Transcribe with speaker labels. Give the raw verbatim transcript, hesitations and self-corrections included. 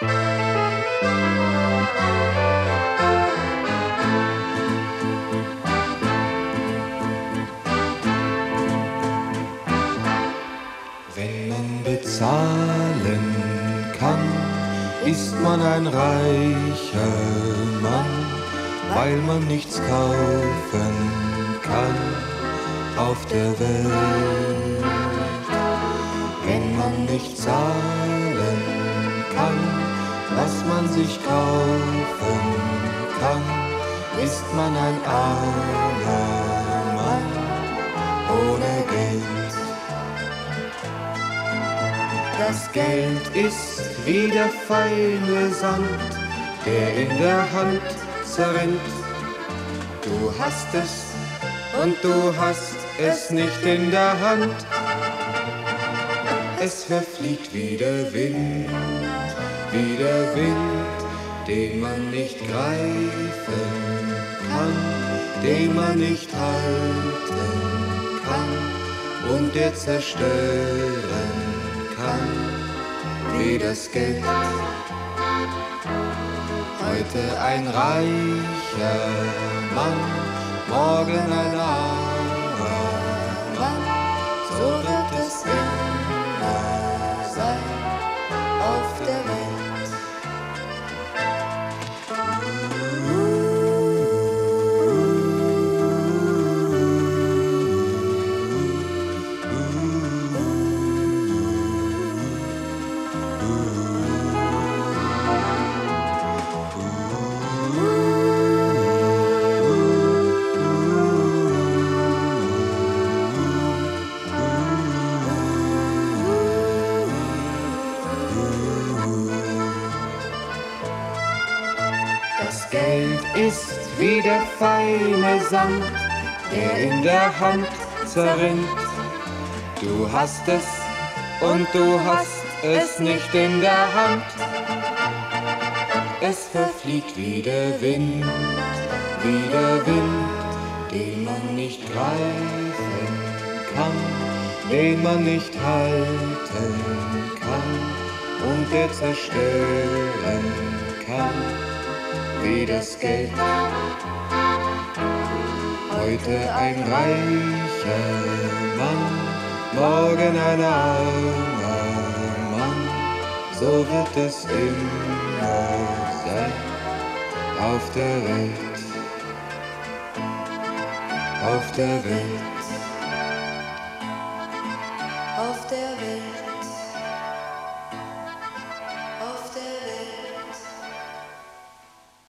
Speaker 1: Wenn man bezahlen kann, ist man ein reicher Mann, weil man nichts kaufen kann auf der Welt. Wenn man nicht zahlen kann, was man sich kaufen kann, ist man ein armer Mann ohne Geld. Das Geld ist wie der feine Sand, der in der Hand zerrinnt. Du hast es und du hast es nicht in der Hand. Es verfliegt wie der Wind, wie der Wind, den man nicht greifen kann, den man nicht halten kann und der zerstören kann, wie das Geld. Heute ein reicher Mann, morgen ein armer Mann, so wird es immer sein auf der Welt. Das Geld ist wie der feine Sand, der in der Hand zerrinnt. Du hast es und du hast es nicht in der Hand. Es verfliegt wie der Wind, wie der Wind, den man nicht greifen kann, den man nicht halten kann und der zerstören kann, wie das Geld. Heute ein reicher Mann, morgen ein armer Mann, so wird es immer sein auf der Welt, auf der Welt.